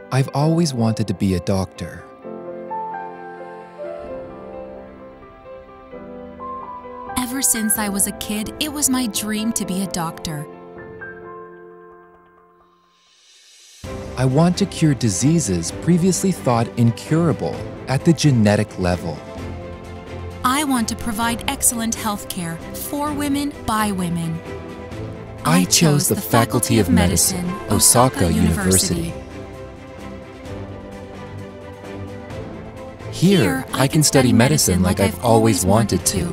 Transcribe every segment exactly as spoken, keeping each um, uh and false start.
I've always wanted to be a doctor. Ever since I was a kid, it was my dream to be a doctor. I want to cure diseases previously thought incurable at the genetic level. I want to provide excellent health care for women by women. I chose the Faculty of Medicine, Osaka University. Here, I can study medicine like I've always wanted to.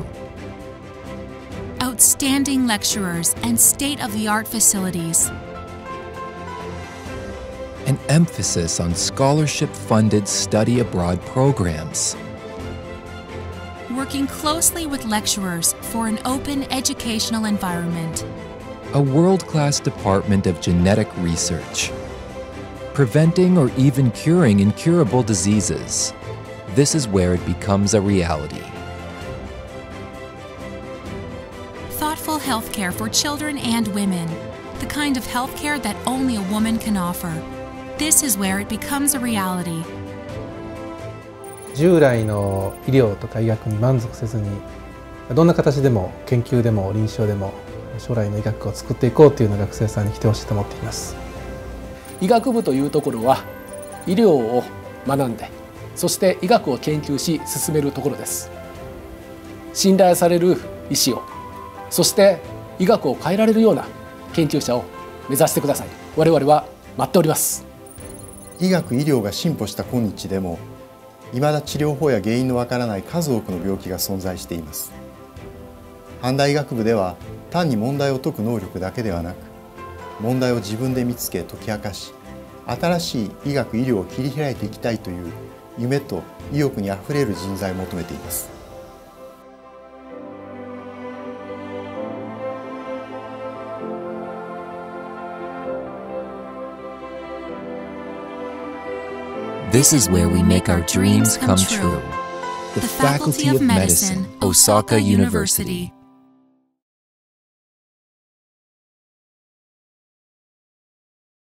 Outstanding lecturers and state-of-the-art facilities. An emphasis on scholarship-funded study abroad programs. Working closely with lecturers for an open educational environment. A world-class department of genetic research. Preventing or even curing incurable diseases. This is where it becomes a reality. Thoughtful healthcare for children and women. The kind of healthcare that only a woman can offer. This is where it becomes a reality. 従来の医療とか医学に満足せずに、どんな形でも研究でも臨床でも将来の医学を作っていこうというような学生さんに来てほしいと思っています。 医学部というところは医療を学んで、そして医学を研究し進めるところです。信頼される医師を、そして医学を変えられるような研究者を目指してください。我々は待っております。 医学・医療が進歩した今日でも、いまだ治療法や原因のわからない数多くの病気が存在しています。阪大医学部では単に問題を解く能力だけではなく、問題を自分で見つけ解き明かし、新しい医学・医療を切り開いていきたいという夢と意欲にあふれる人材を求めています。 This is where we make our dreams come true. The Faculty of Medicine, Osaka University.